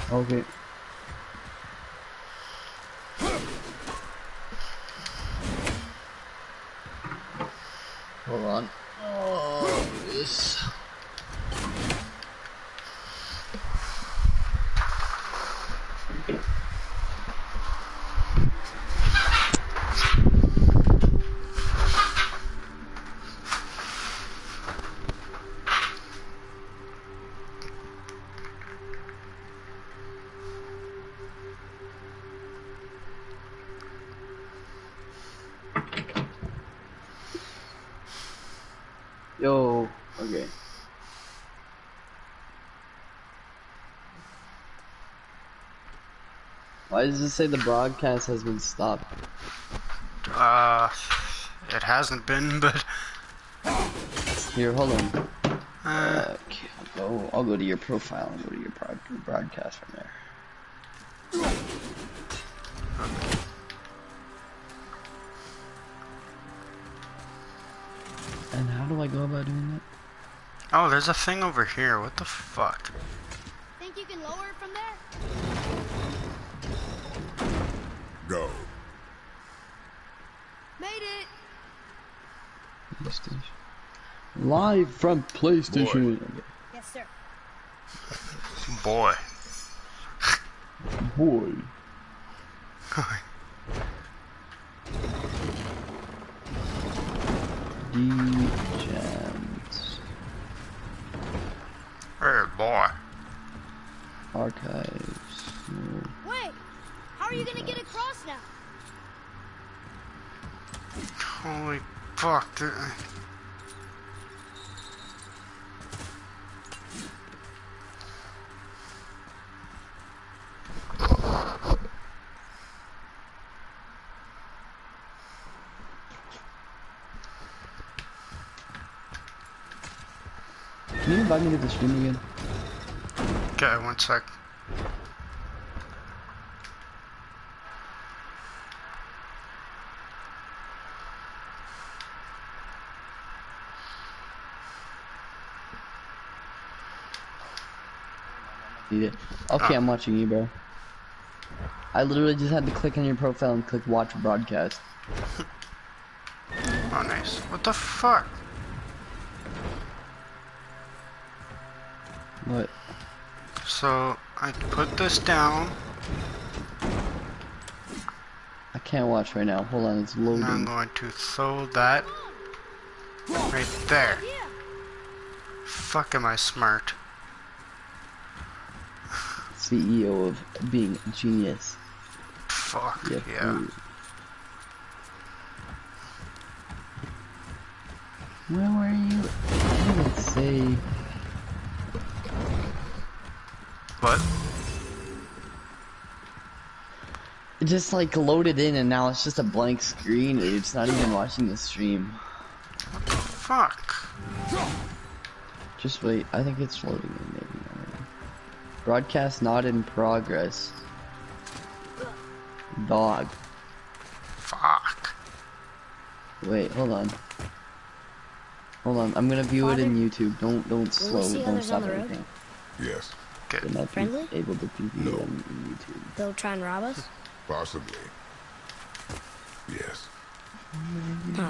Okay. Hold on. Oh, this. Yo, okay. Why does it say the broadcast has been stopped? It hasn't been, but... Here, hold on. Okay, I'll go to your profile and go to your broadcast from there. And how do I go about doing that? Oh, there's a thing over here. What the fuck? Think you can lower it from there? Go. Made it! PlayStation. Live from PlayStation. Yes, sir. Boy. Boy. Gems. Hey, boy. Archives. Wait! How are you gonna get across now? Holy fuck. Can you invite me to the stream again? Okay, one sec. Okay, I'm watching you, bro. I literally just had to click on your profile and click watch broadcast. Oh, nice. What the fuck? What? So, I put this down. I can't watch right now. Hold on, it's loading. And I'm going to throw that right there. Fuck, am I smart? CEO of being a genius. Fuck, Yeah. Where were you? I didn't say. What? It just like loaded in and now it's just a blank screen. It's not even watching the stream. What the fuck? Just wait. I think it's loading in maybe. I don't know. Broadcast not in progress. Dog. Fuck. Wait, hold on. Hold on. I'm gonna view it in YouTube. Don't stop everything. Yes. Good. They're not Friendly? able to view No. them in YouTube. They'll try and rob us? Possibly. Yes. No.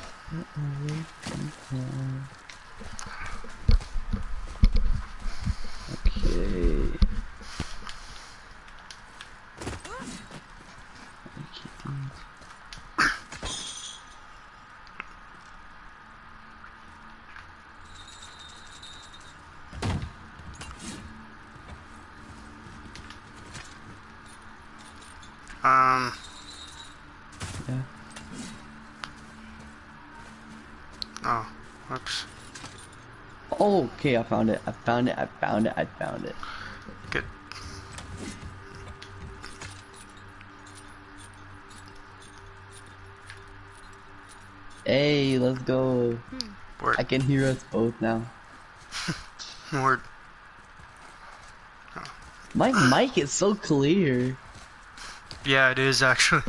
Okay. Yeah. Oh, whoops. Oh, okay, I found it. Good. Hey, let's go. Word. I can hear us both now. Word. My mic is so clear. Yeah, it is actually.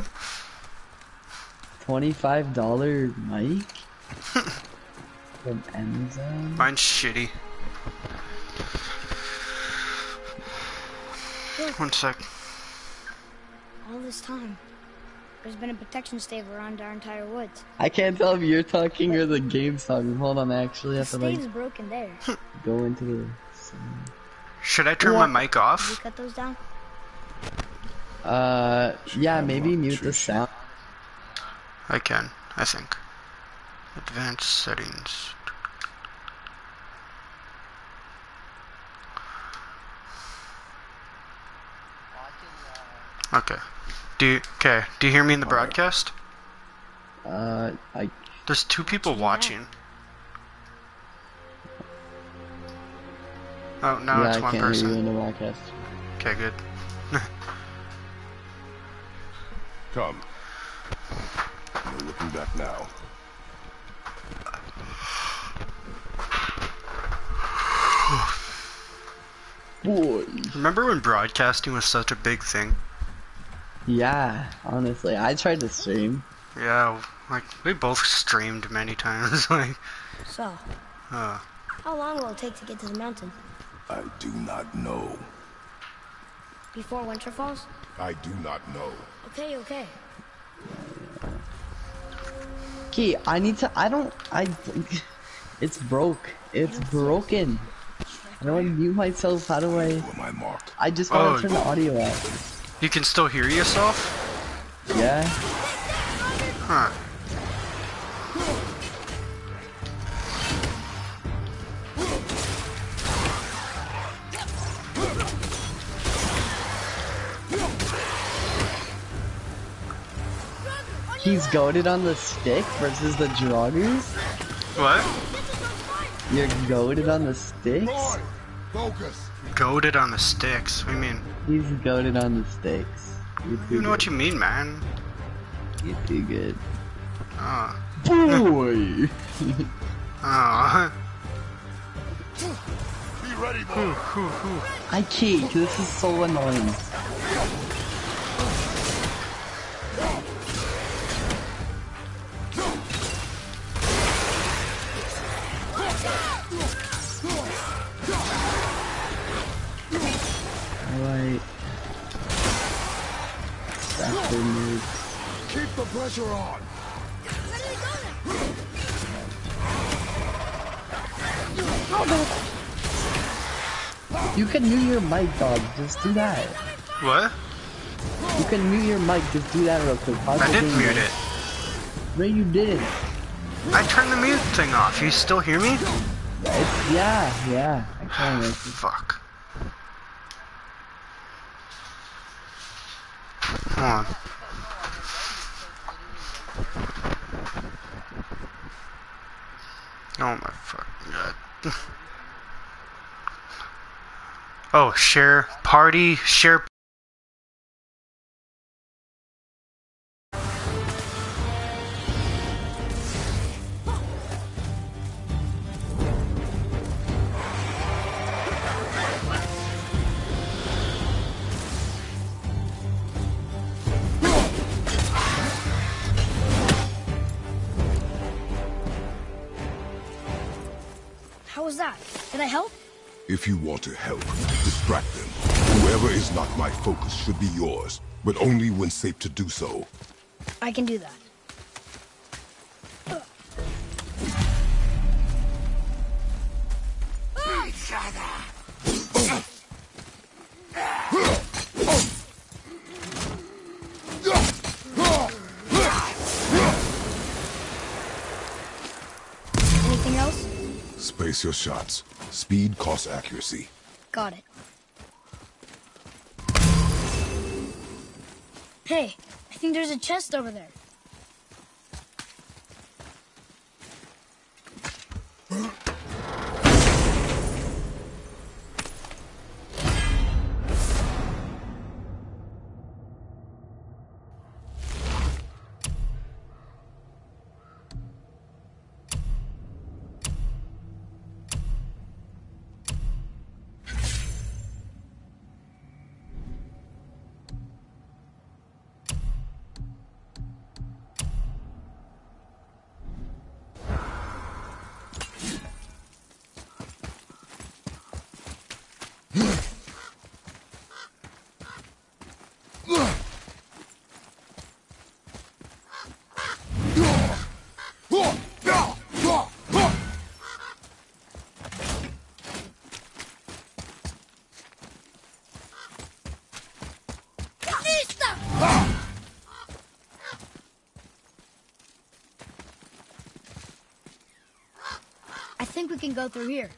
$25 mic? From Amazon? Mine's shitty. Look, 1 sec. all this time, there's been a protection stave around our entire woods. I can't tell if you're talking or the game's talking. Hold on, I actually The have to like stave's broken there. Did go into the. Should I turn What? my mic you off? cut those down? Yeah, maybe mute the sound. I can, I think. Advanced settings. Okay. Do you hear me in the broadcast? I There's 2 people watching. Oh, no, yeah, it's I one can't hear you person. in the broadcast. Okay, good. Come. No looking back now. Boy. Remember when broadcasting was such a big thing? Yeah, honestly, I tried to stream. Yeah, like, we both streamed many times, like, So, uh, how long will it take to get to the mountain? I do not know. Before winter falls? I do not know. Okay, okay. Key, it's broke. It's broken. I don't want to mute myself. How do I? Who am I marked? I just want Oh. to turn the audio off. you can still hear yourself? Yeah? Huh. He's goaded on the stick versus the joggers? What? You're goaded on the sticks? Roy! Focus! Goated on the sticks. What do you mean? He's goaded on the sticks. You're too You know what good. you mean, man. You're too good. Oh. Boy! Oh. Be ready, boy! I can't, this is so annoying. Alright. That's the move. Keep the pressure on! Where do they go now? You can mute your mic, dog. Just do that. What? You can mute your mic. Just do that real quick. Pause I the didn't game, mute man. it. No, you didn't. I turned the mute thing off. You still hear me? Yeah. I can. Fuck. Hold on. Oh my fucking god. Oh, share party, share. How was that? Did I help? If you want to help, distract them. Whoever is not my focus should be yours, but only when safe to do so. I can do that. Anything else? Space your shots. Speed costs accuracy. Got it. Hey, I think there's a chest over there. we can go through here.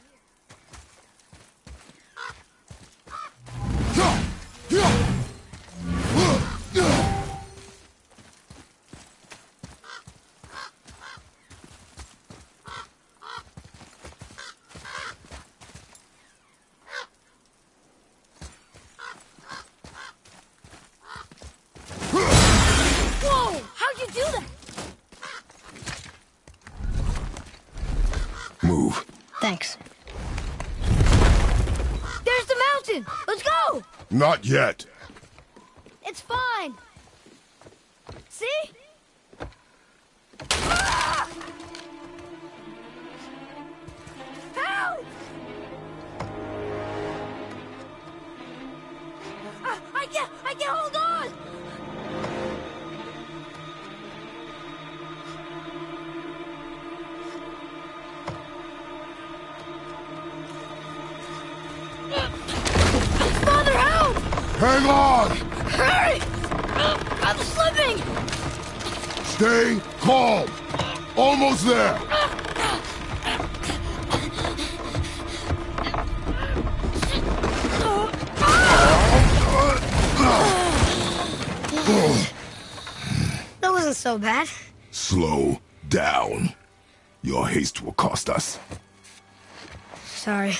Whoa! How'd you do that? Move. Thanks. There's the mountain! Let's go! Not yet. It's fine. See? Ah! Help! I can't hold on! Father, help! Hang on! Hurry! I'm slipping! Stay calm. Almost there. That wasn't so bad. Slow down. Your haste will cost us. Sorry.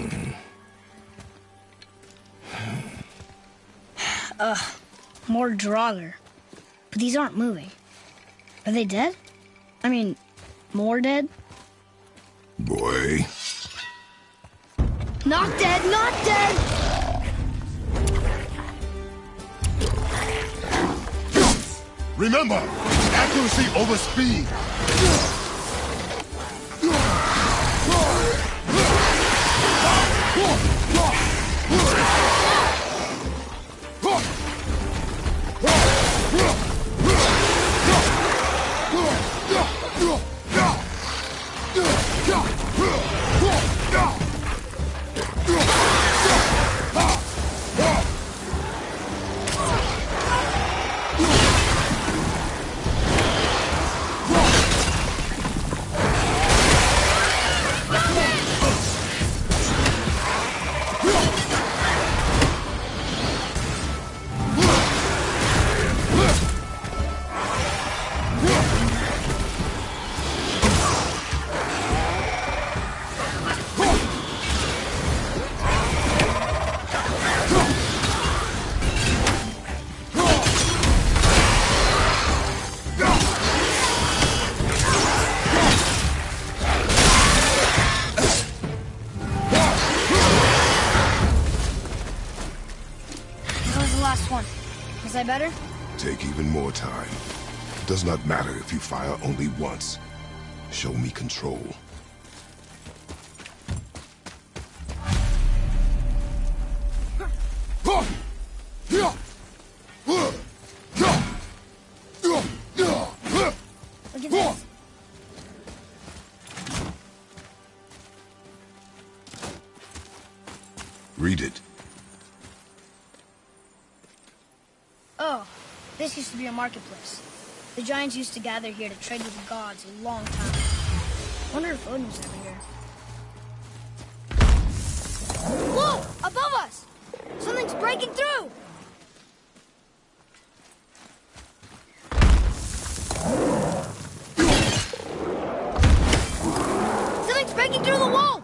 More Draugr. But these aren't moving. Are they dead? I mean, more dead? Boy. Not dead, not dead! Remember, accuracy over speed. Was I better? Take even more time. It does not matter if you fire only once. Show me control. Look at this. Read it. Oh, this used to be a marketplace. The giants used to gather here to trade with the gods a long time ago. Wonder if Odin was ever here. Whoa! Above us! Something's breaking through! Something's breaking through the wall!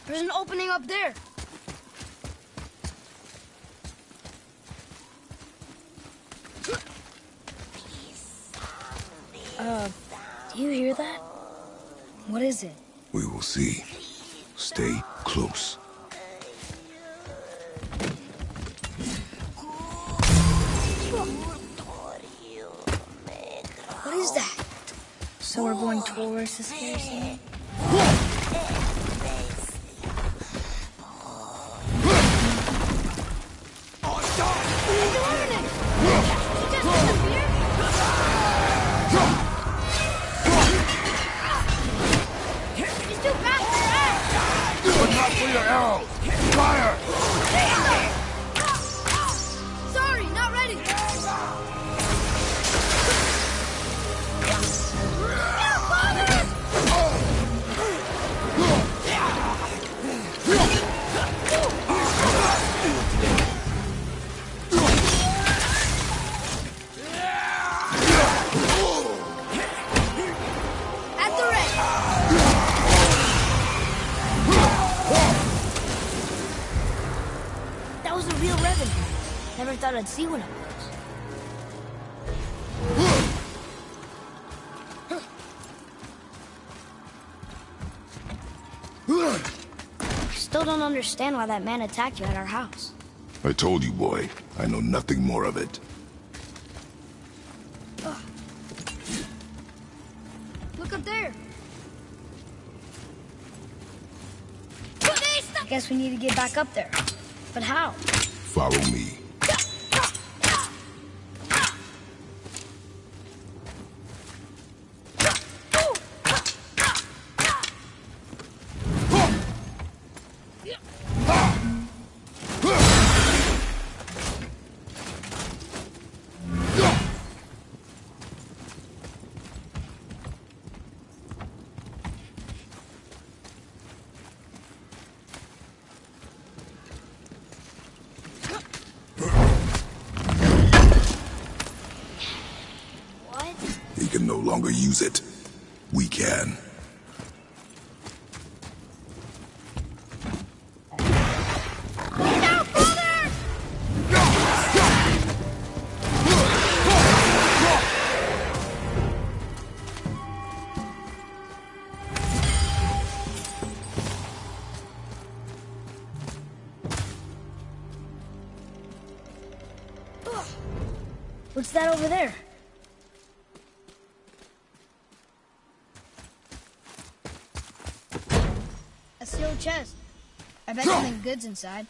There's an opening up there. Do you hear that? What is it? We will see. Stay close. What is that? So we're going towards the scary scene? Sorry, not ready. At the ready. That was a real Revan. Never thought I'd see one of those. Still don't understand why that man attacked you at our house. I told you, boy. I know nothing more of it. Look up there. I guess we need to get back up there. But how? Follow me. He can no longer use it. We can. What's that over there? A sealed chest. I bet something good's inside.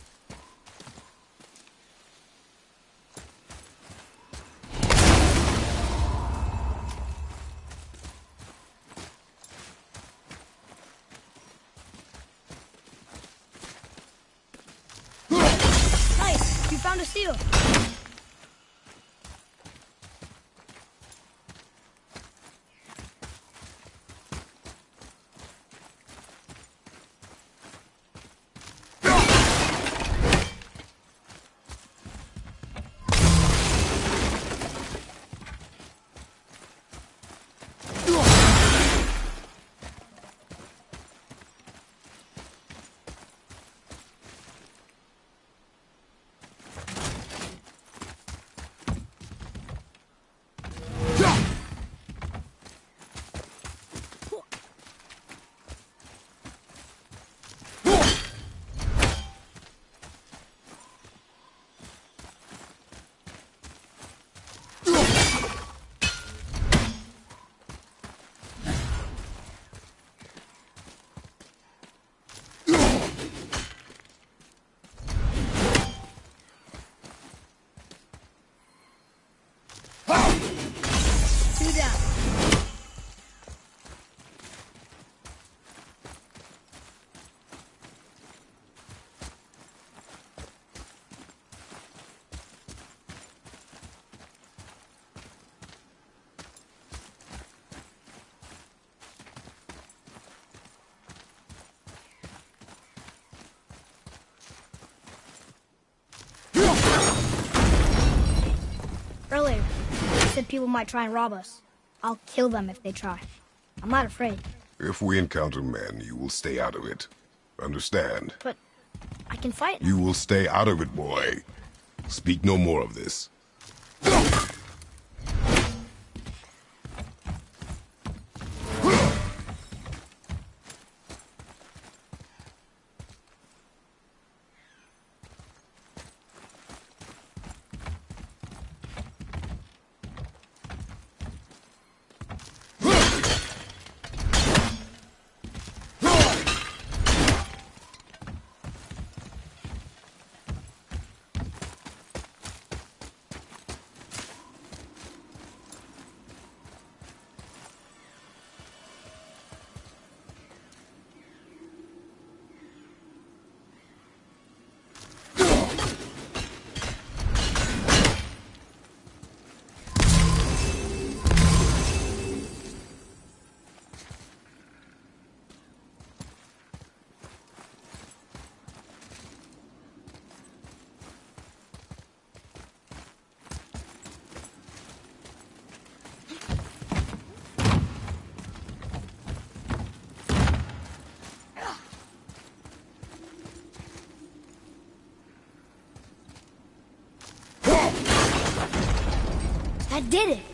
Nice! You found a seal. Earlier, you said people might try and rob us. I'll kill them if they try. I'm not afraid. If we encounter men, you will stay out of it. Understand? But I can fight now. You will stay out of it, boy. Speak no more of this. I did it!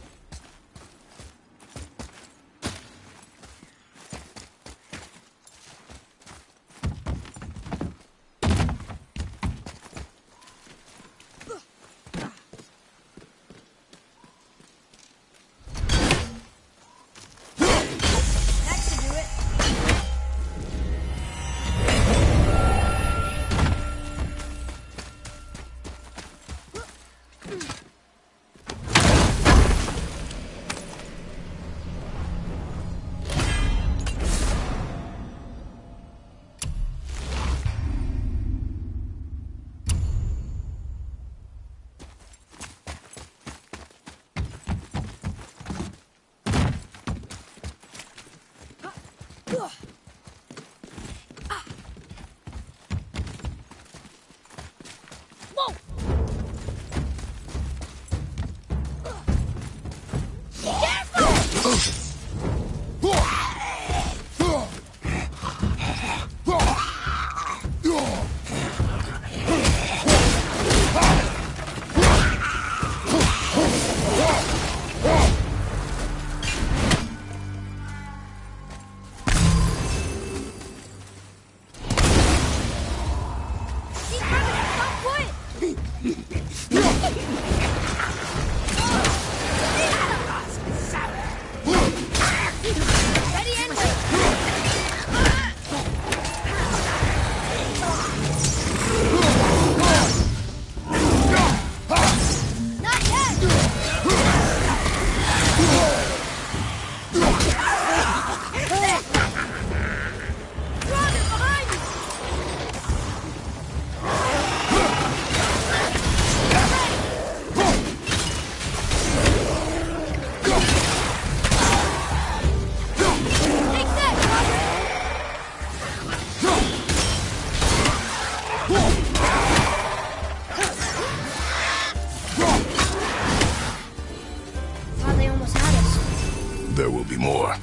There will be more.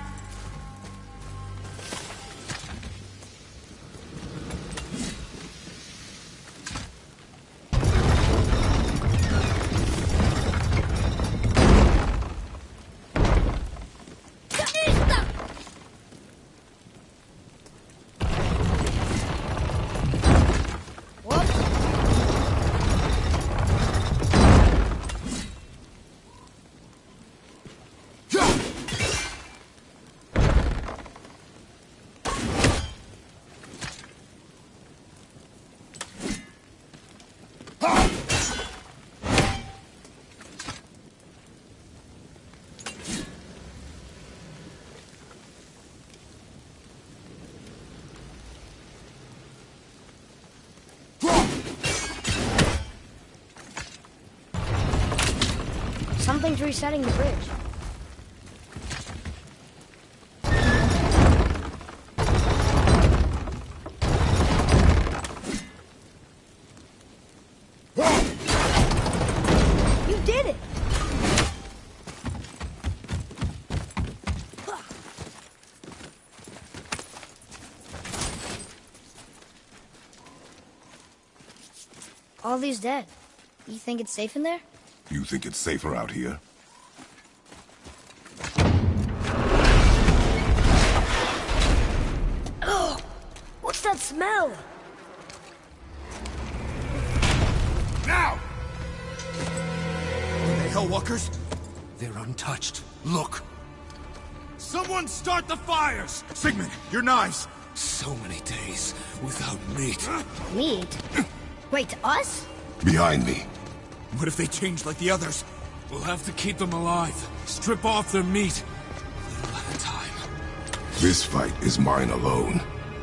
Something's resetting the bridge. You did it! All these dead. You think it's safe in there? You think it's safer out here? Oh! What's that smell? Now! Are they Hellwalkers? They're untouched. Look! Someone start the fires! Sigmund, your knives! So many days without meat. Meat? Wait, us? Behind me. What if they change like the others? We'll have to keep them alive. Strip off their meat. A little at a time. This fight is mine alone.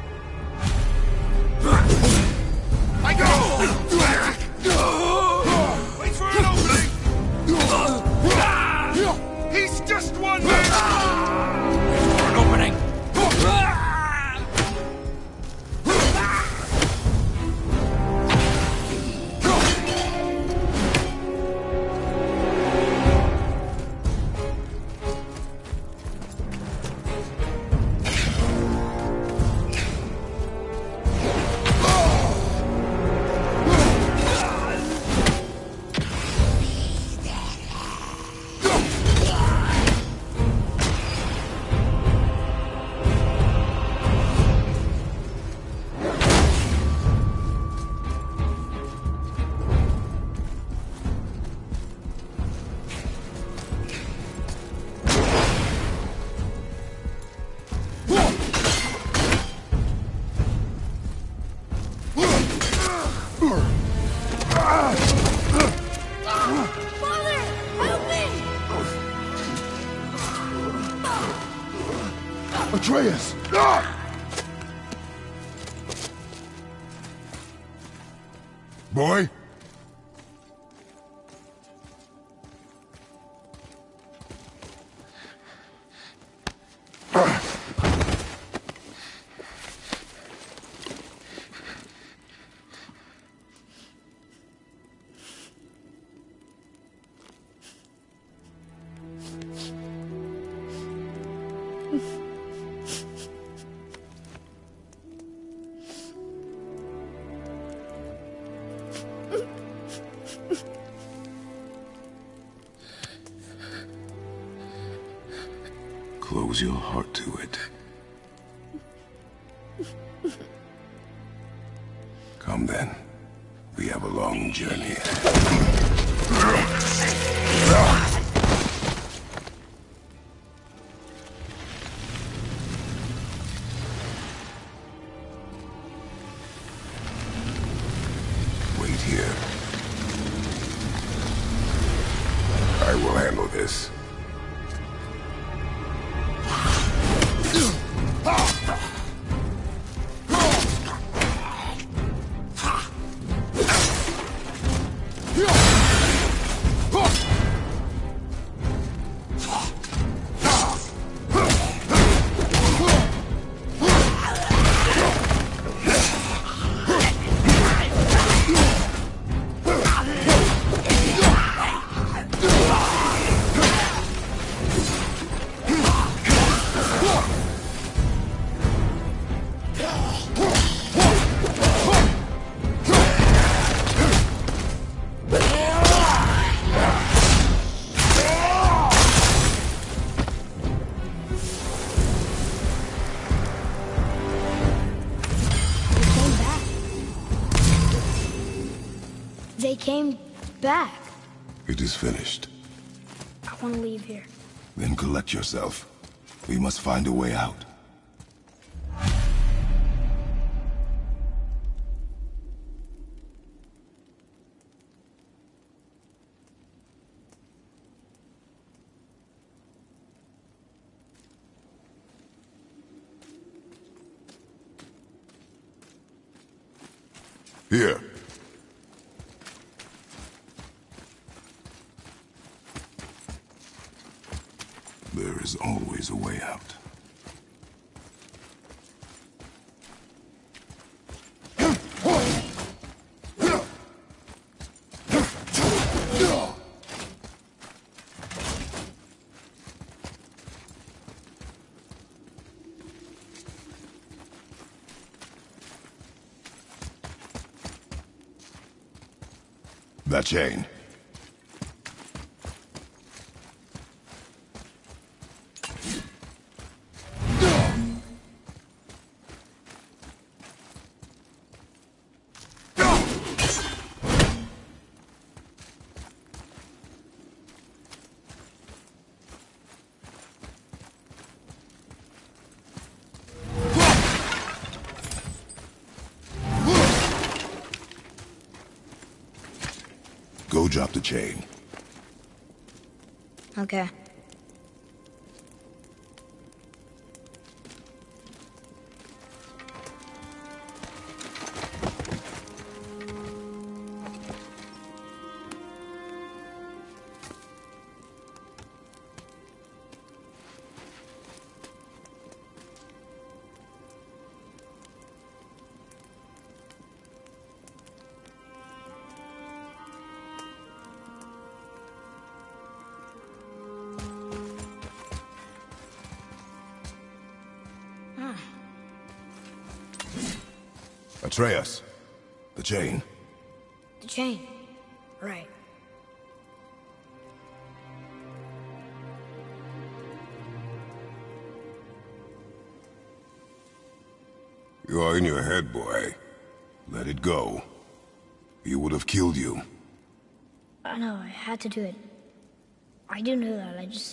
I go! Wait for an opening! He's just one man! Wait for an opening! Atreus! Boy? Close your heart to it. Come then. We have a long journey. Wait here. I will handle this. They came back. It is finished. I want to leave here. Then collect yourself. We must find a way out. Here. There is always a way out. That chain. Go drop the chain. Okay. Atreus. The chain. The chain. Right. You are in your head, boy. Let it go. He would have killed you. I know, I had to do it. I do know that, I just...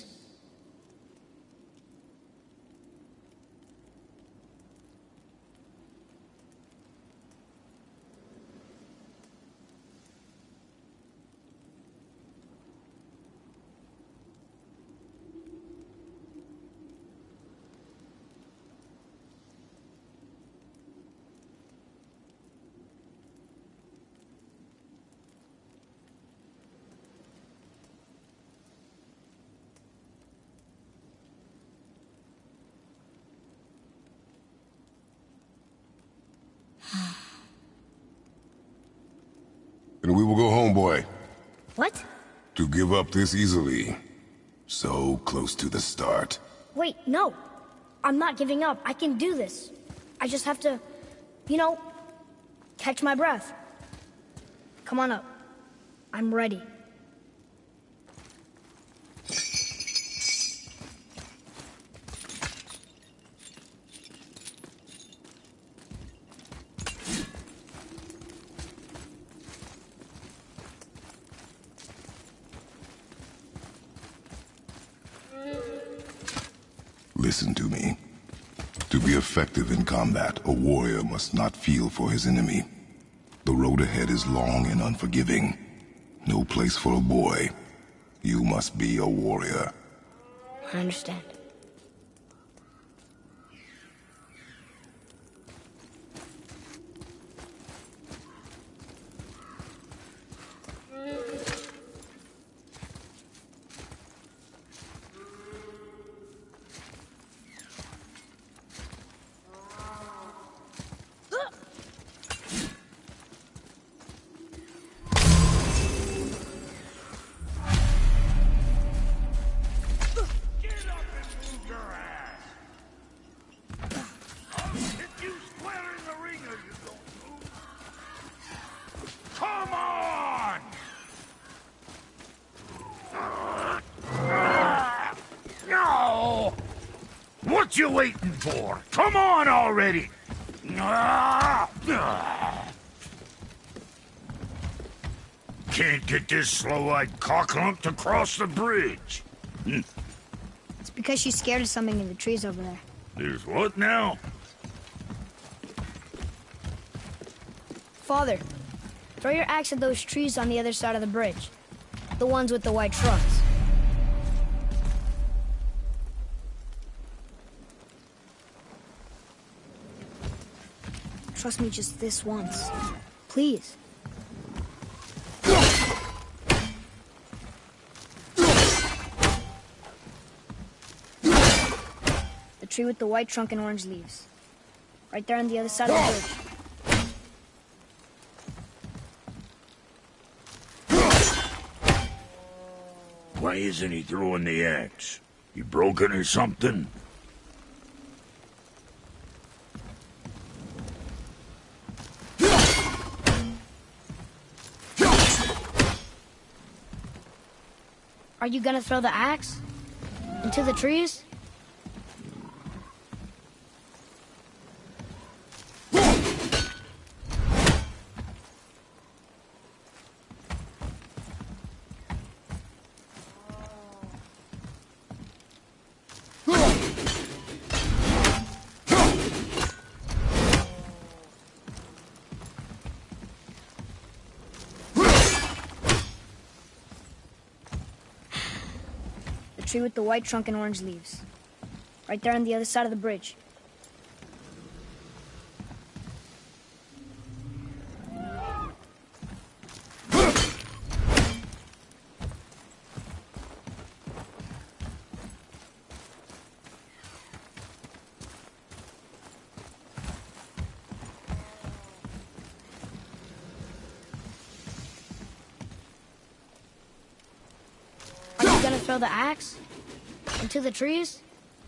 And we will go home, boy. What? To give up this easily. So close to the start. Wait, no. I'm not giving up. I can do this. I just have to, you know, catch my breath. Come on up. I'm ready. Listen to me. To be effective in combat, a warrior must not feel for his enemy. The road ahead is long and unforgiving. No place for a boy. You must be a warrior. I understand. What you waiting for? Come on already! Can't get this slow-eyed cocklump to cross the bridge. It's because she's scared of something in the trees over there. There's what now? Father, throw your axe at those trees on the other side of the bridge. The ones with the white trunks. Trust me just this once. Please. The tree with the white trunk and orange leaves. Right there on the other side of the bridge. Why isn't he throwing the axe? You broken or something? Are you gonna throw the axe? Into the trees? Tree with the white trunk and orange leaves. Right there on the other side of the bridge. Are you gonna throw the axe? Into the trees?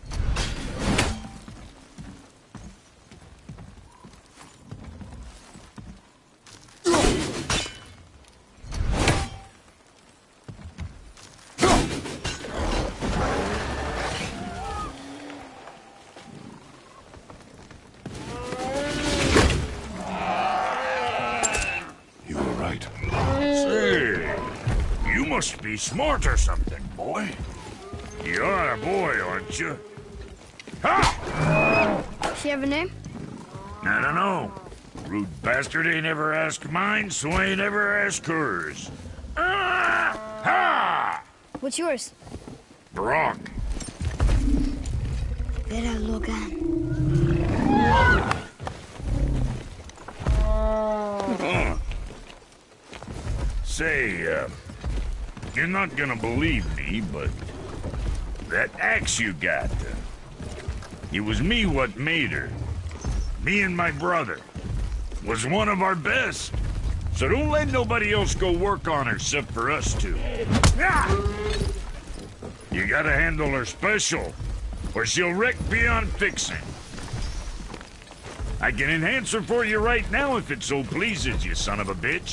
You were right. Say, you must be smart or something, boy. You're a boy, aren't you? Ha! Does she have a name? I don't know. Rude bastard ain't ever asked mine, so ain't ever asked hers. Ah! Ha! What's yours? Brock. Vera Logan. Say, you're not gonna believe me, but that axe you got, it was me what made her. Me and my brother. Was one of our best. So don't let nobody else go work on her except for us two. Ah! You gotta handle her special, or she'll wreck beyond fixing. I can enhance her for you right now if it so pleases you, son of a bitch.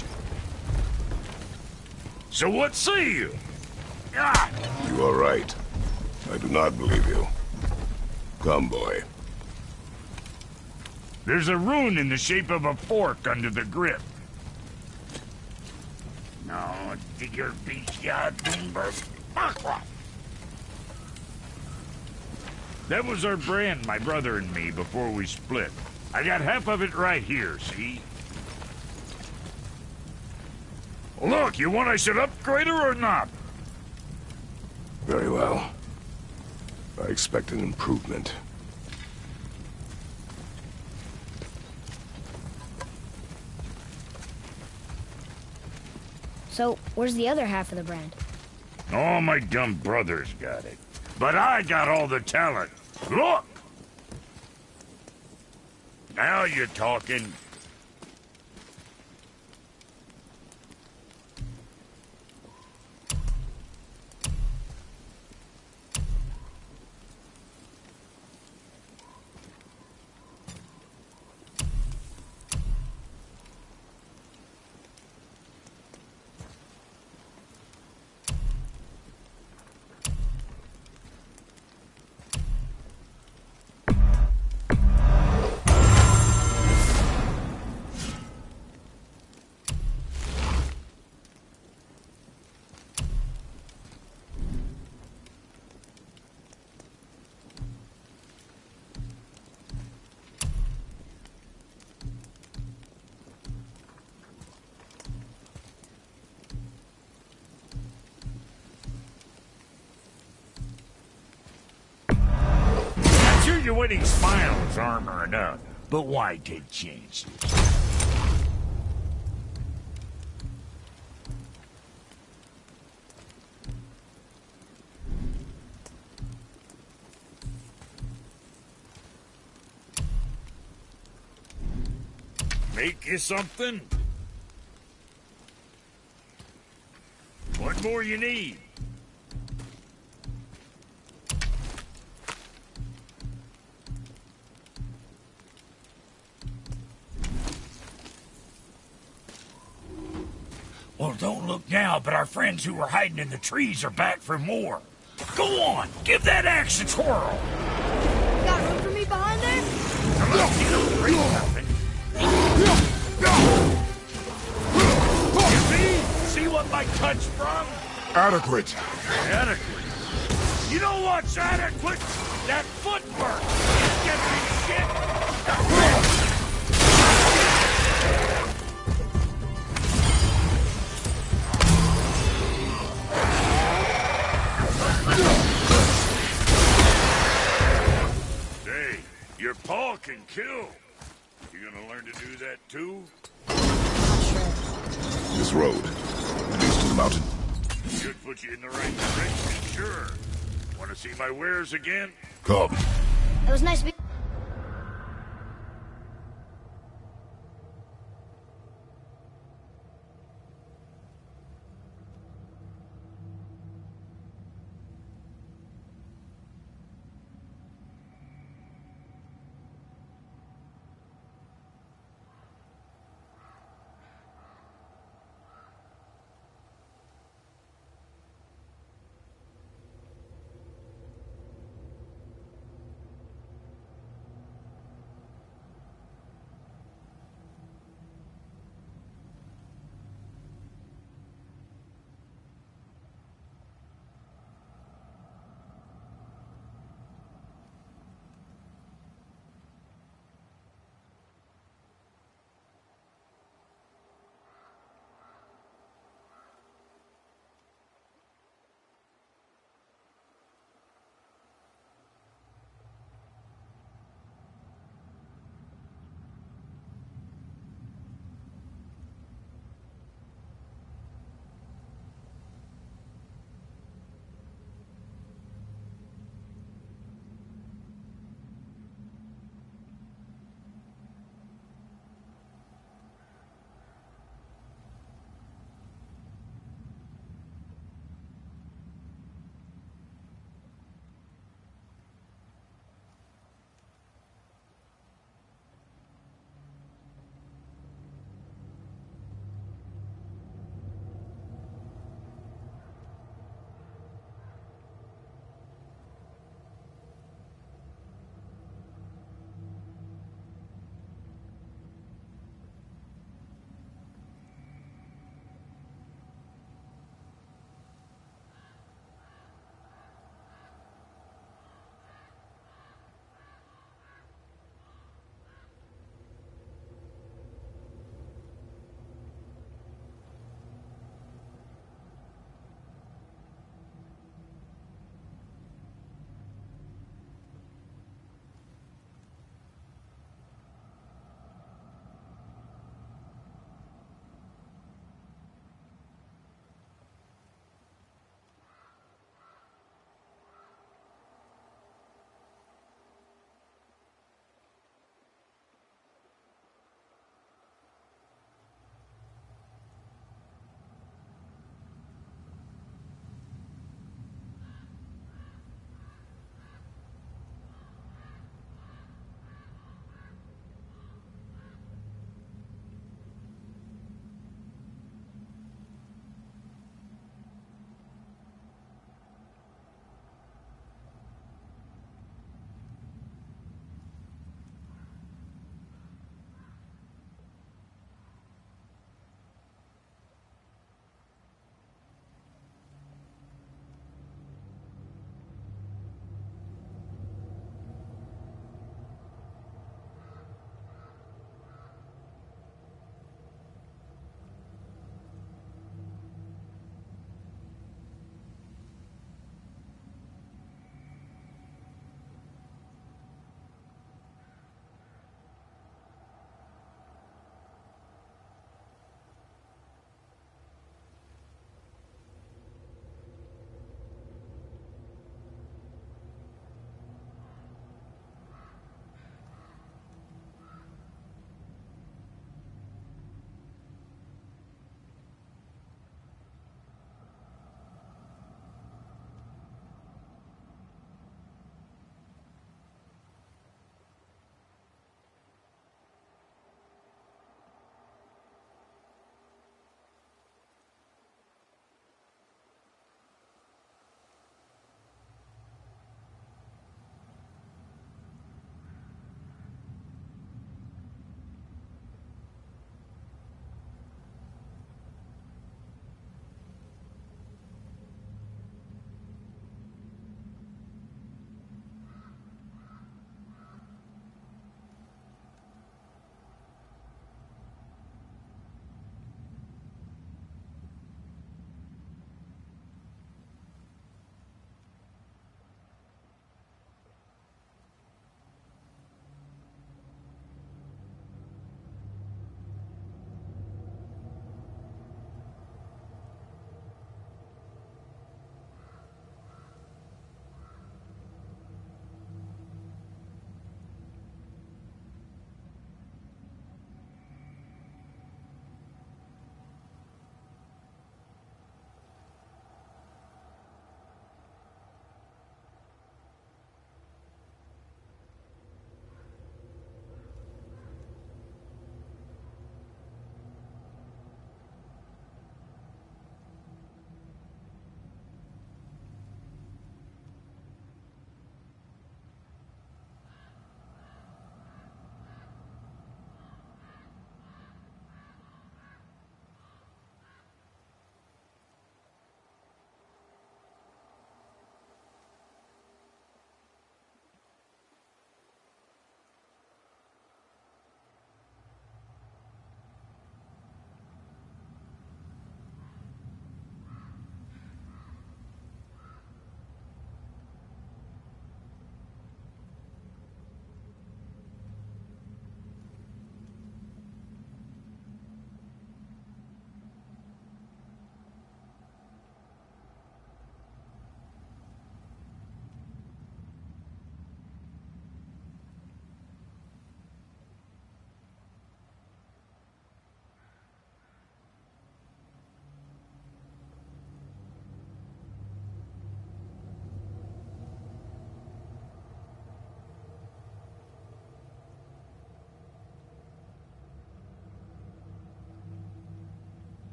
So what say you? Ah! You are right. I do not believe you. Come, boy. There's a rune in the shape of a fork under the grip. No, digger beach yard number. That was our brand, my brother and me, before we split. I got half of it right here, see? Look, you want I should upgrade her or not? Very well. I expect an improvement. So, where's the other half of the brand? All my dumb brothers got it. But I got all the talent. Look! Now you're talking. Your wedding smile is armor enough, but why take chances? Make you something? What more you need? Well, don't look now, but our friends who were hiding in the trees are back for more. Go on, give that axe a twirl. Got room for me behind there? Unless you don't break nothing. You see what my touch from? Adequate. Adequate. You know what's adequate? That footwork. Get me shit. Say, your paw can kill. You gonna learn to do that too? This road leads to the mountain. Should put you in the right direction, sure. Want to see my wares again? Come. It was nice to be...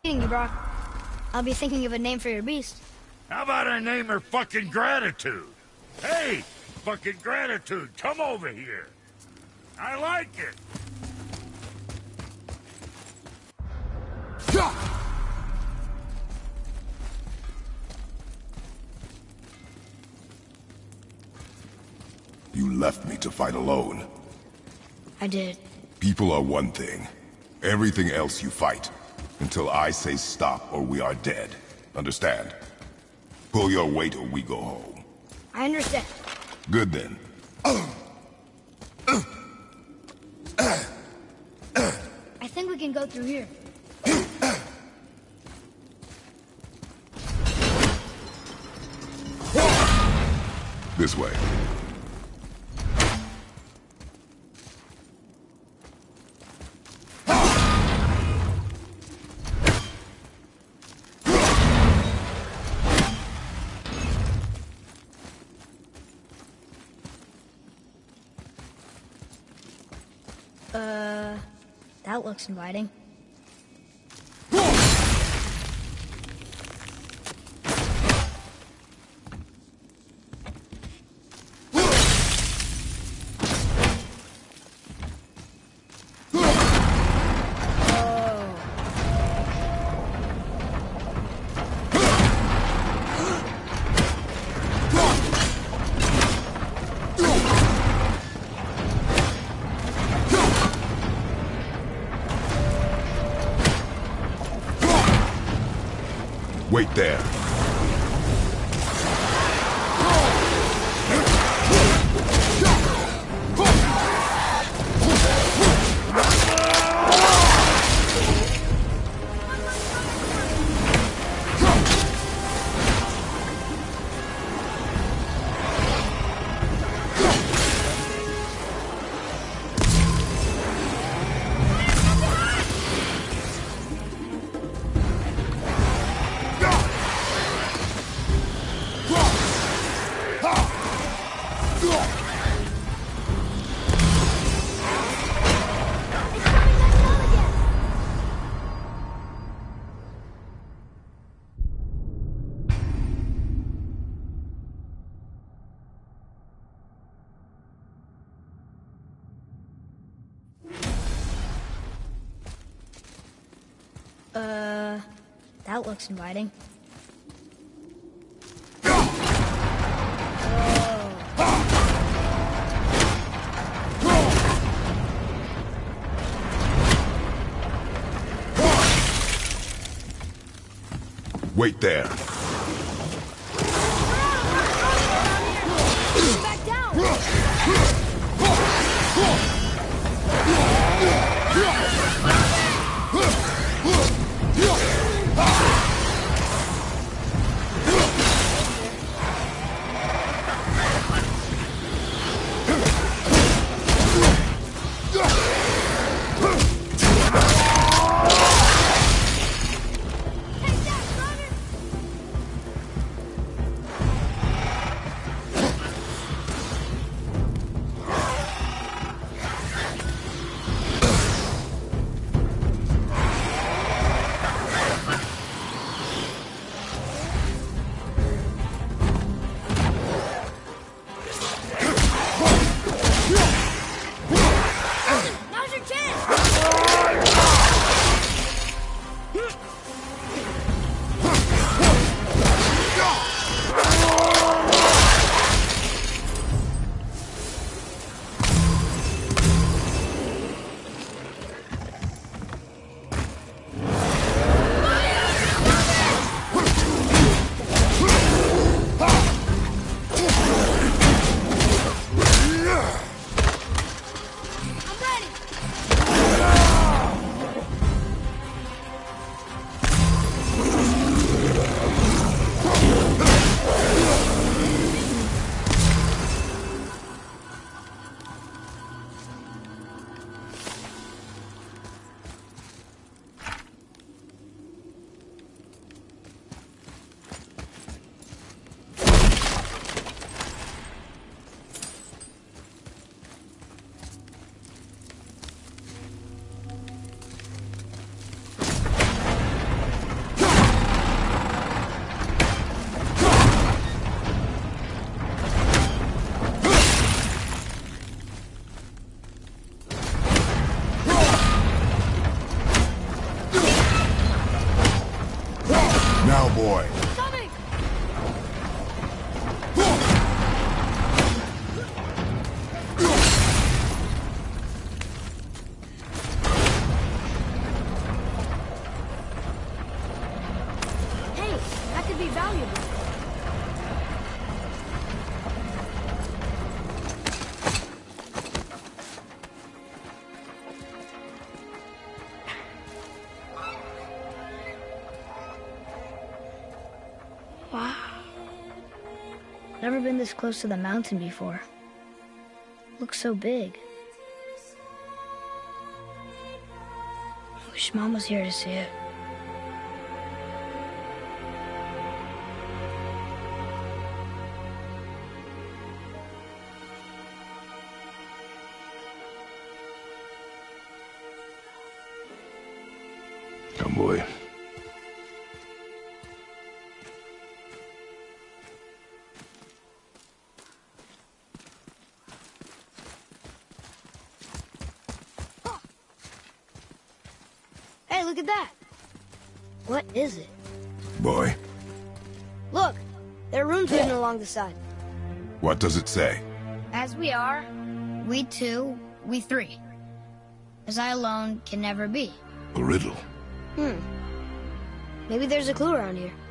kidding you, Brock. I'll be thinking of a name for your beast. How about I name her fucking Gratitude? Hey, fucking Gratitude, come over here. I like it. You left me to fight alone. I did. People are one thing. Everything else you fight. Until I say stop or we are dead. Understand? Pull your weight or we go home. I understand. Good then. I think we can go through here. This way. That looks inviting. Wait there. That looks inviting. Wait there. Back down! boy. Coming! Hey, that could be valuable. Wow. Never been this close to the mountain before. Looks so big. I wish Mom was here to see it. Come, boy. Hey, look at that. What is it? Boy, Look, there are runes written along the side. what does it say? As we are, we two, we three. As I alone can never be. A riddle. Maybe there's a clue around here.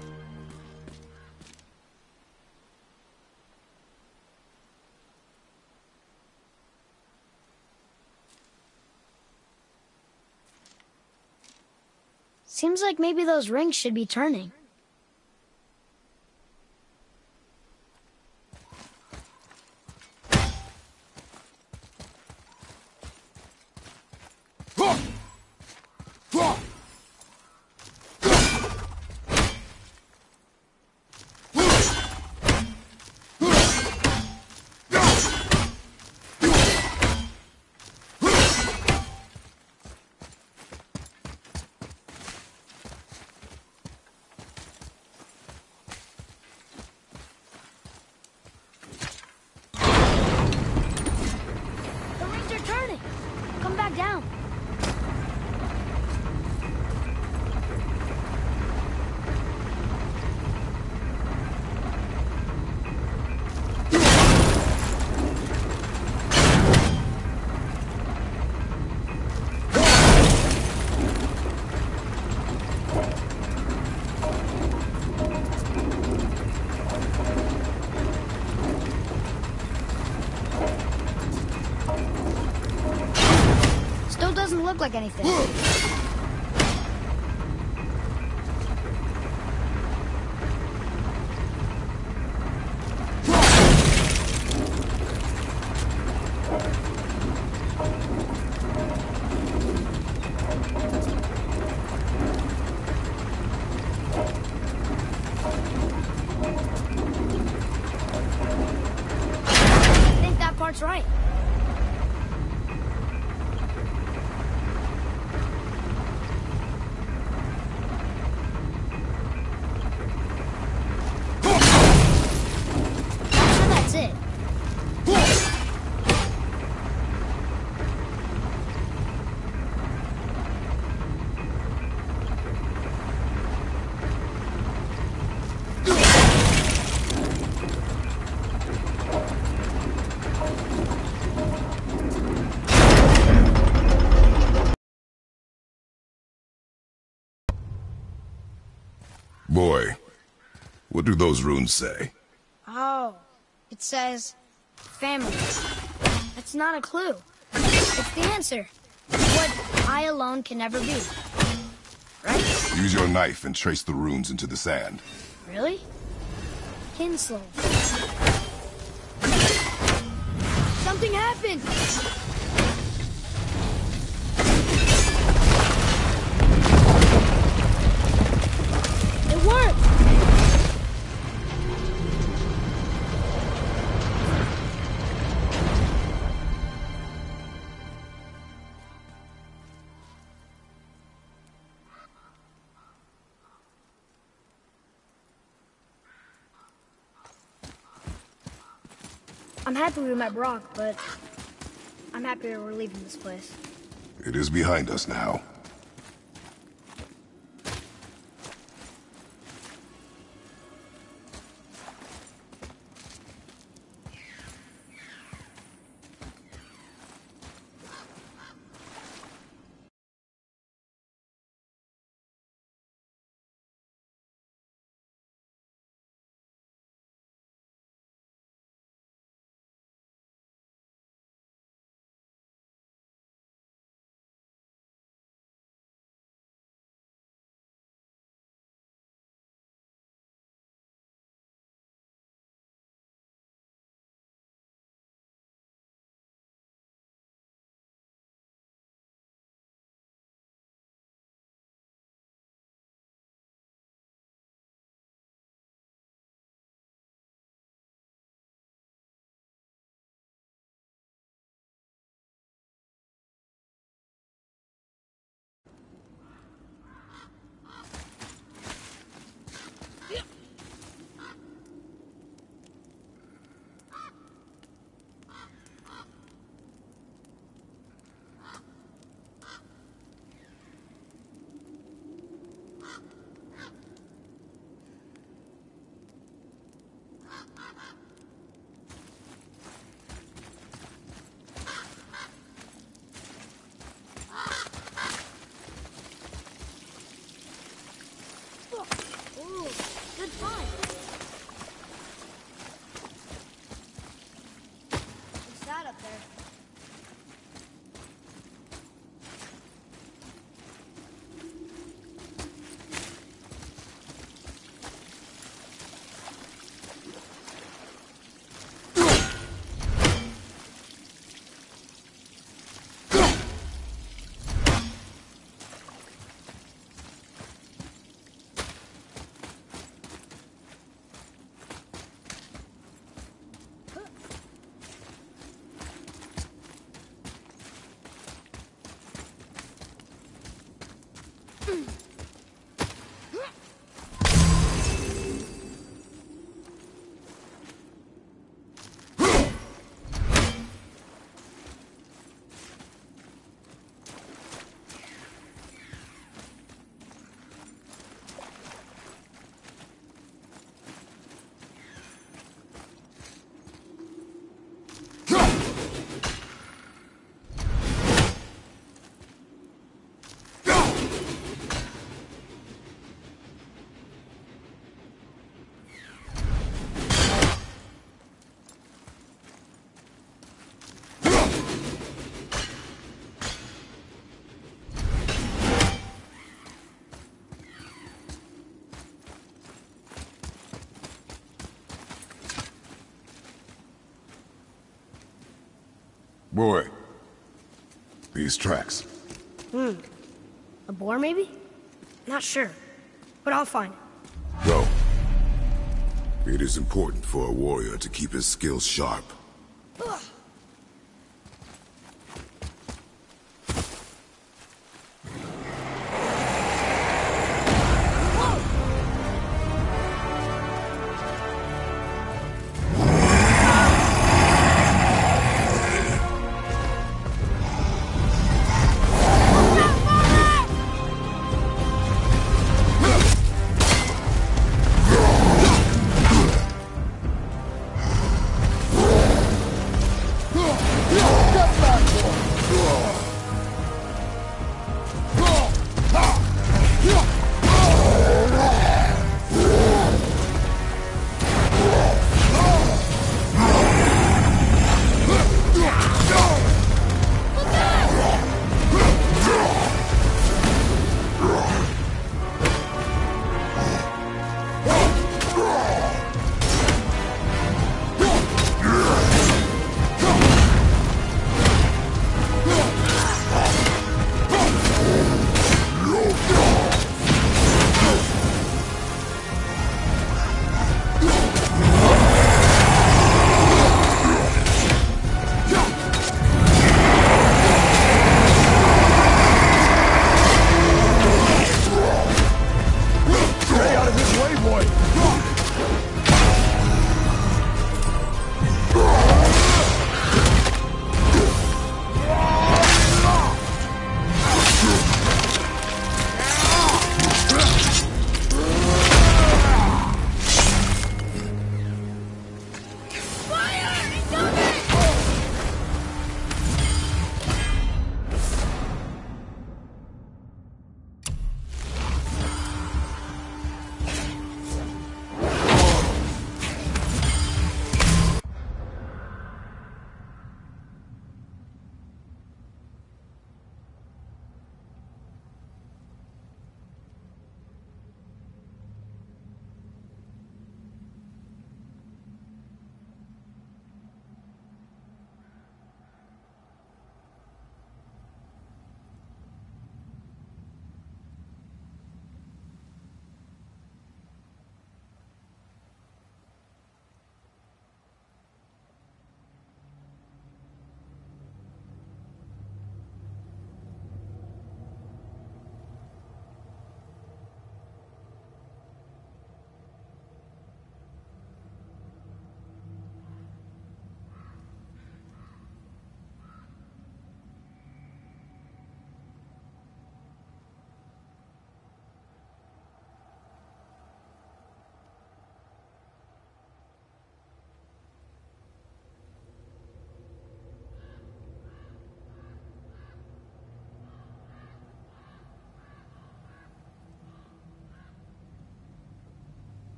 Seems like maybe those rings should be turning. The rings are turning. Come back down. Still doesn't look like anything. I think that part's right. I'm sure that's it. Boy, what do those runes say? Oh, it says family. That's not a clue. It's the answer. What I alone can never be. Right? Use your knife and trace the runes into the sand. Really? Kinslow. Something happened! It worked! I'm happy we met Brock, but I'm happier we're leaving this place. It is behind us now. Ooh, good find. What's that up there? Boy, these tracks. A boar, maybe? Not sure, but I'll find it. Go. It is important for a warrior to keep his skills sharp. Ugh.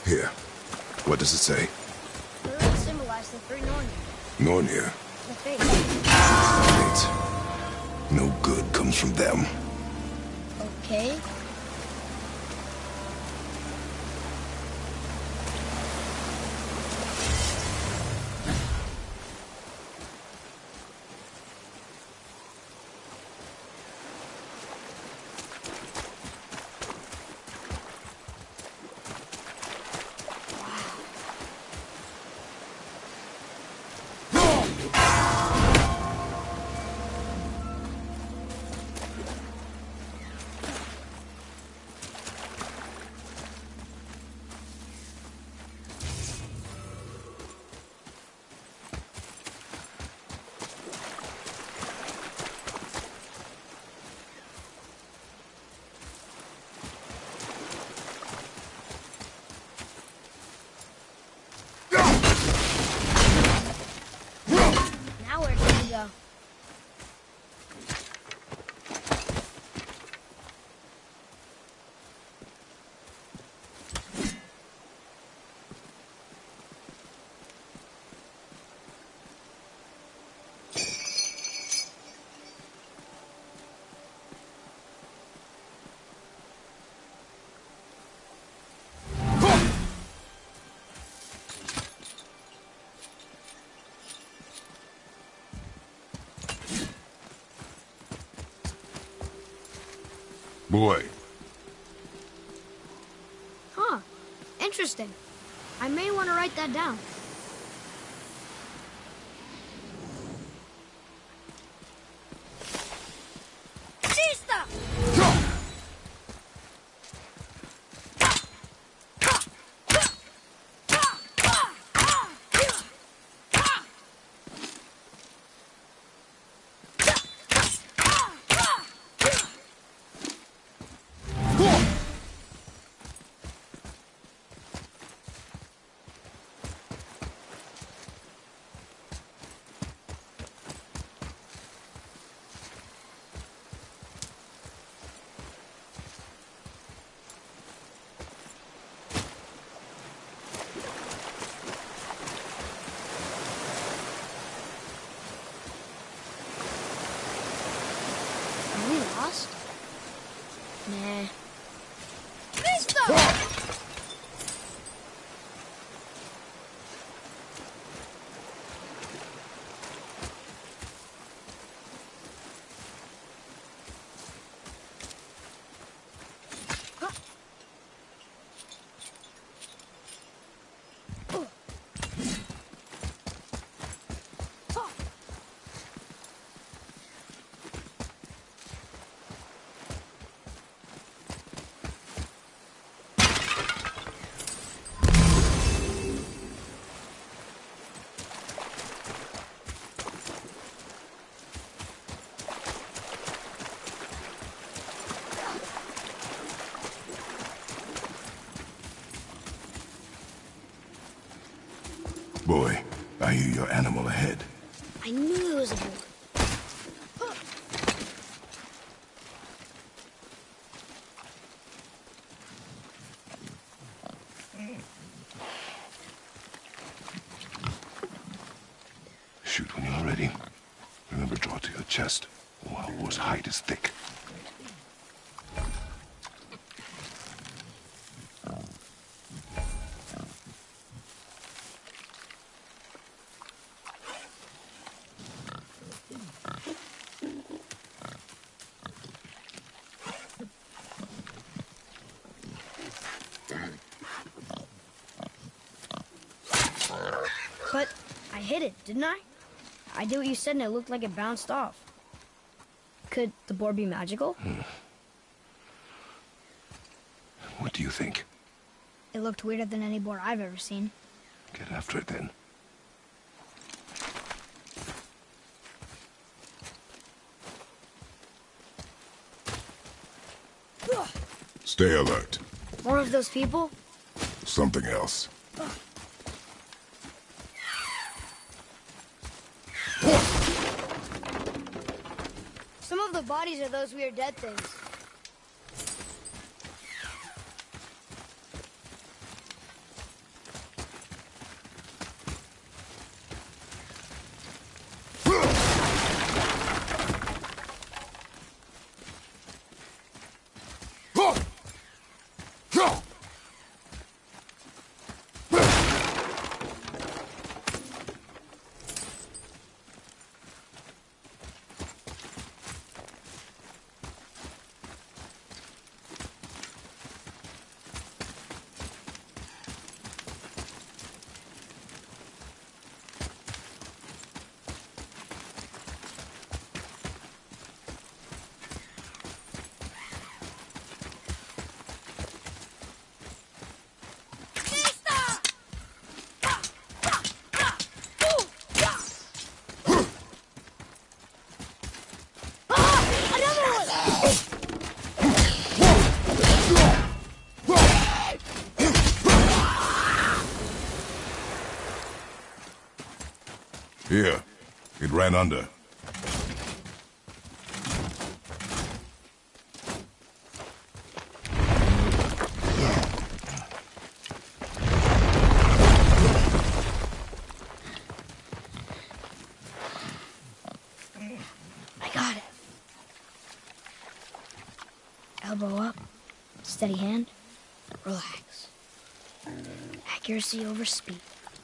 Here. What does it say? The runes symbolize the three Nornir. Nornir. The faith. Right. No good comes from them. Okay. Now where can we go? Boy. Huh. Interesting. I may want to write that down. Are we lost? Nah. Boy, I hear your animal ahead. I knew it was a book. Shoot when you're ready. Remember, draw to your chest, or our horse hide is thick. But I hit it, didn't I? I did what you said and it looked like it bounced off. Could the boar be magical? What do you think? It looked weirder than any boar I've ever seen. Get after it then. Stay alert. More of those people? Something else. Some of the bodies are those weird dead things. Here. It ran under. I got it. Elbow up, steady hand, relax. Accuracy over speed.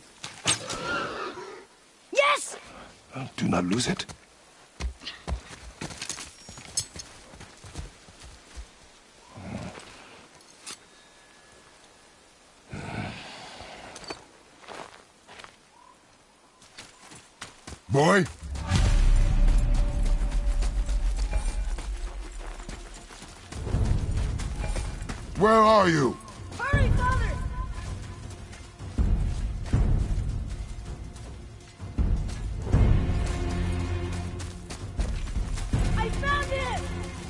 Yes! Do not lose it. Boy? Where are you? Hurry, Father! I found him!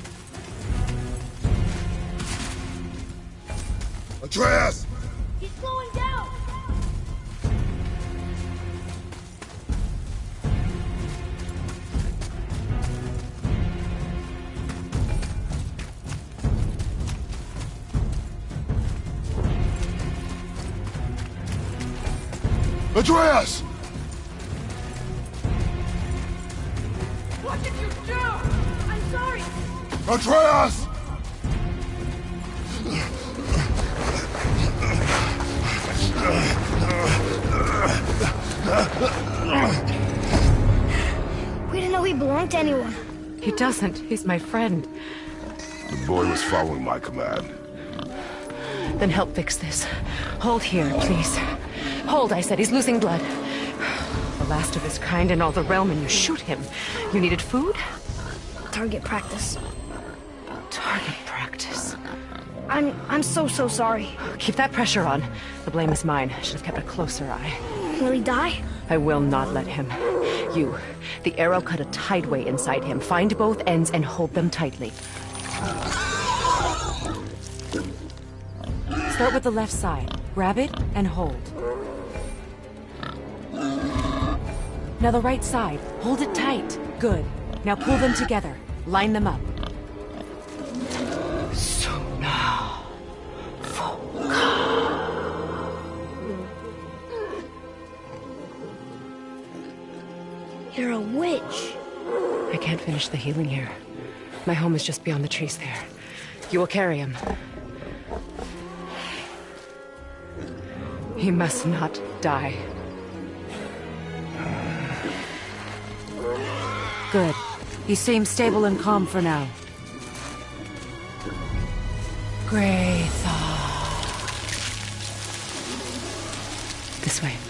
Atreus! He's slowing down! Atreus! What did you do? I'm sorry. Atreus! We didn't know he belonged to anyone. He doesn't. He's my friend. The boy was following my command. Then help fix this. Hold here, please. Hold, I said. He's losing blood. The last of his kind in all the realm, and you shoot him. You needed food? Target practice. Target practice. I'm so sorry. Keep that pressure on. The blame is mine. I should have kept a closer eye. Will he die? I will not let him. You. The arrow cut a tideway inside him. Find both ends and hold them tightly. Start with the left side. Grab it and hold. Now the right side. Hold it tight. Good. Now pull them together. Line them up. Suna. Foka. You're a witch. I can't finish the healing here. My home is just beyond the trees there. You will carry him. He must not die. Good. He seems stable and calm for now. Graythaw. This way.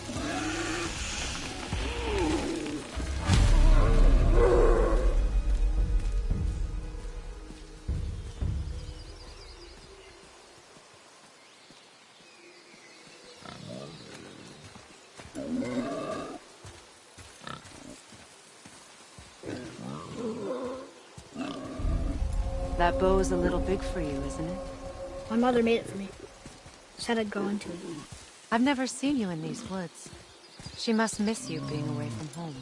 That bow's a little big for you, isn't it? My mother made it for me. Said I'd grow into it. I've never seen you in these woods. She must miss you being away from home.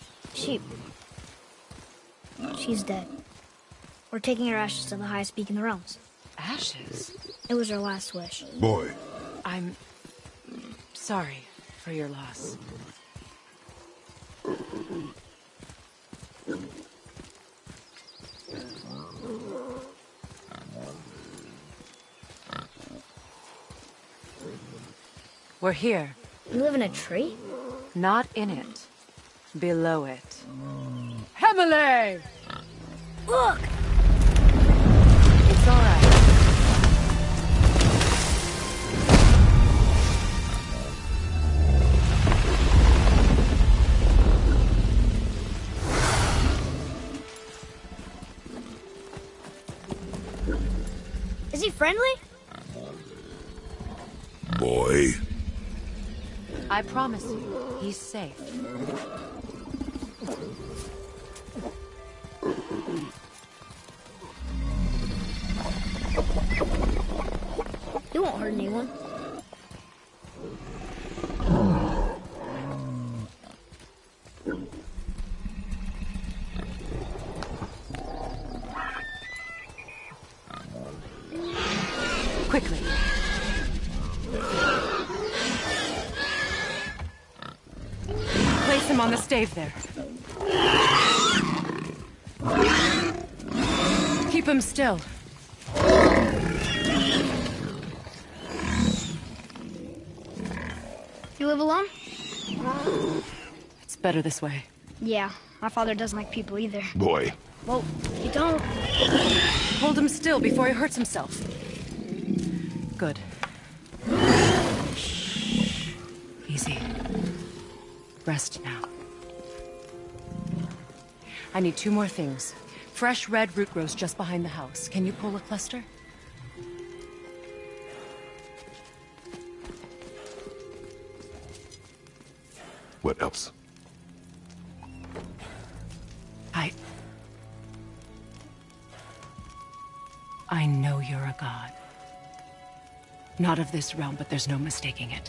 She's dead. We're taking her ashes to the highest peak in the realms. Ashes? It was her last wish. Boy. I'm sorry for your loss. We're here. You live in a tree? Not in it. Below it. Hemele! Look! It's all right. Is he friendly? Boy. I promise you, he's safe. He won't hurt anyone. on the stave there. Keep him still. You live alone? It's better this way. Yeah, my father doesn't like people either. Boy, Well, you don't. Hold him still before he hurts himself. Good. Easy. Rest now. I need 2 more things. Fresh red root grows just behind the house. Can you pull a cluster? what else? I know you're a god. Not of this realm, but there's no mistaking it.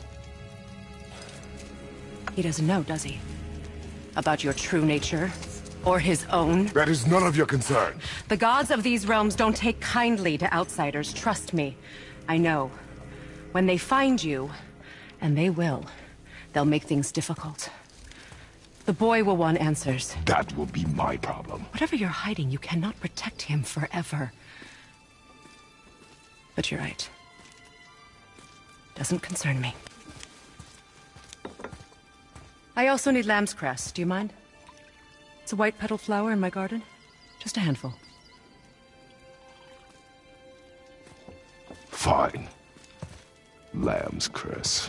He doesn't know, does he? About your true nature? Or his own? That is none of your concern. The gods of these realms don't take kindly to outsiders, trust me. I know. When they find you, and they will, they'll make things difficult. The boy will want answers. That will be my problem. Whatever you're hiding, you cannot protect him forever. But you're right. Doesn't concern me. I also need lamb's cress. Do you mind? It's a white petal flower in my garden. Just a handful. Fine. Lamb's cress.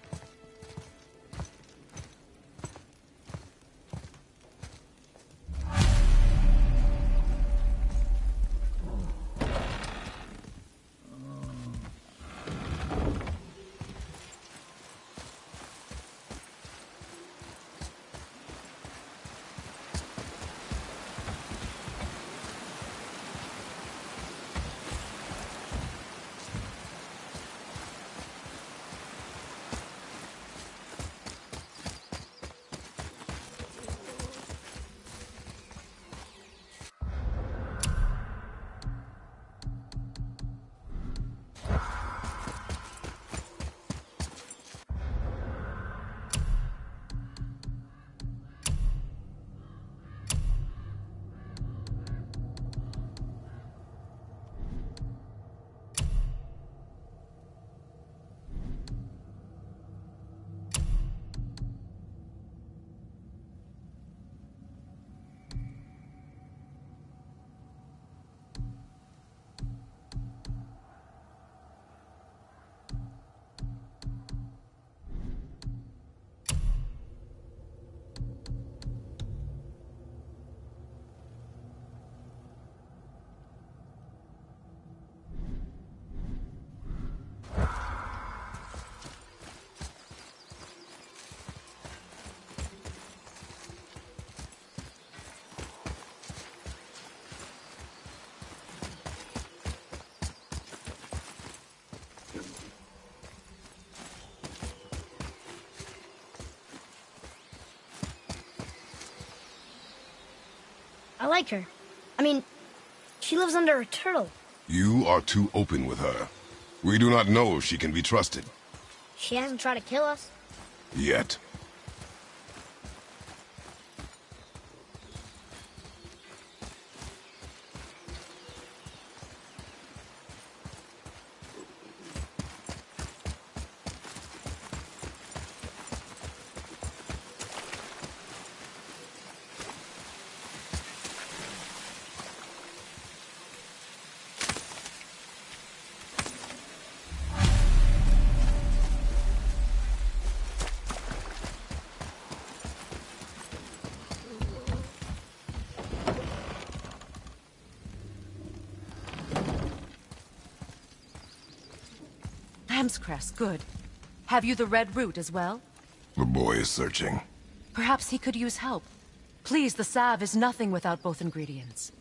I like her. I mean, she lives under a turtle. You are too open with her. We do not know if she can be trusted. She hasn't tried to kill us. Yet. Lamb's cress, good. Have you the red root as well? The boy is searching. Perhaps he could use help. Please, the salve is nothing without both ingredients.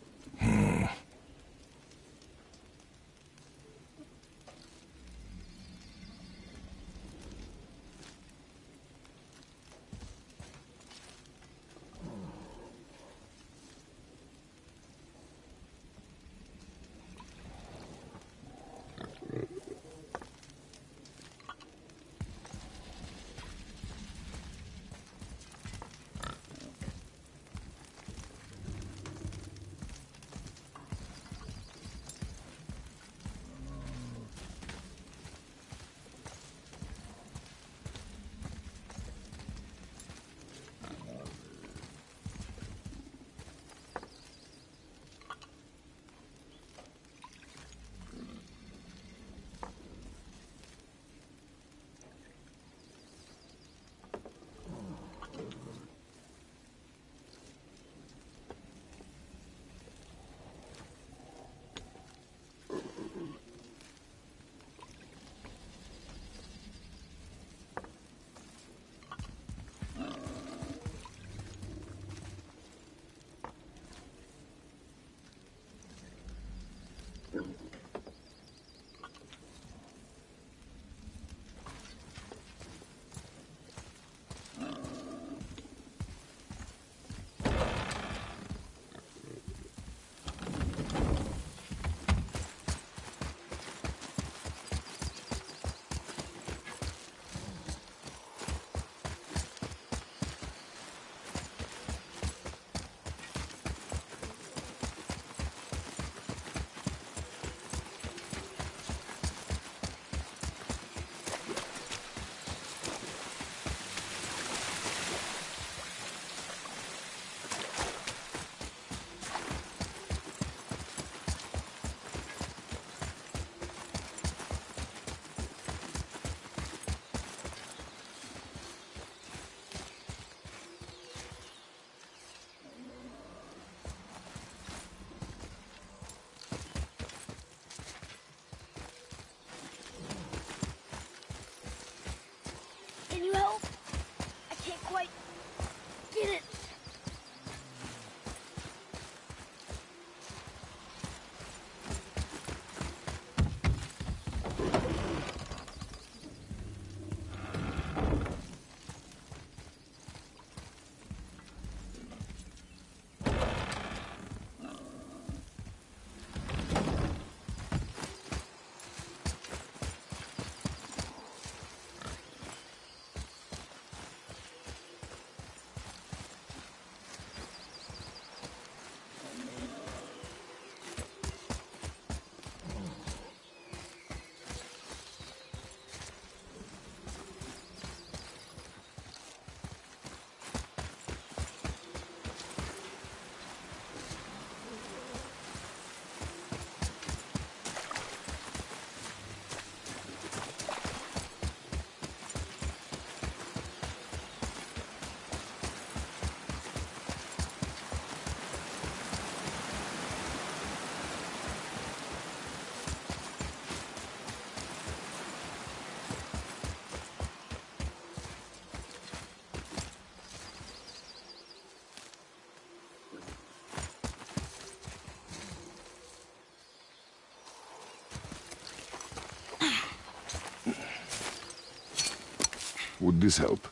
Would this help?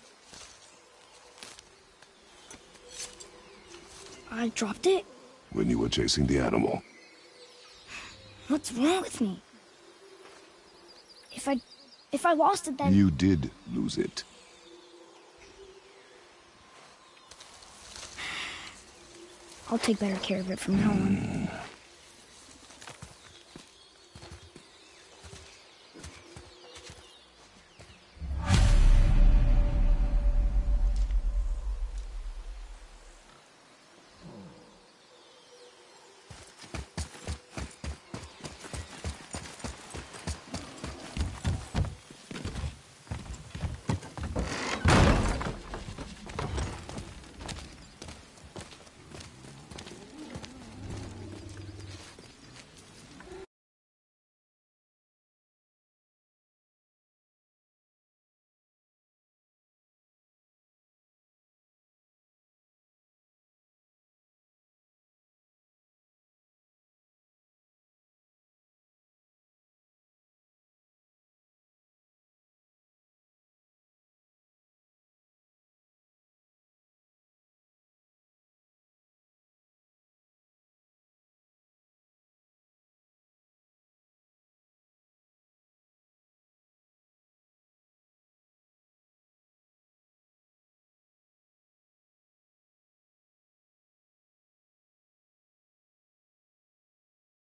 I dropped it? When you were chasing the animal. What's wrong with me? If I lost it, then... You did lose it. I'll take better care of it from now on.